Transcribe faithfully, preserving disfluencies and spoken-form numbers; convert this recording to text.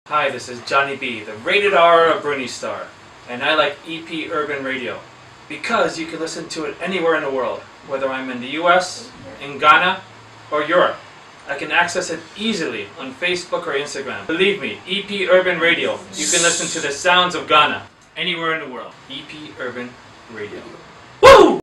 Hi, this is Johnny B, the rated R of Bruni Star, and I like E P Urban Radio because you can listen to it anywhere in the world, whether I'm in the U S, in Ghana, or Europe. I can access it easily on Facebook or Instagram. Believe me, E P Urban Radio, you can listen to the sounds of Ghana anywhere in the world. E P Urban Radio. Woo!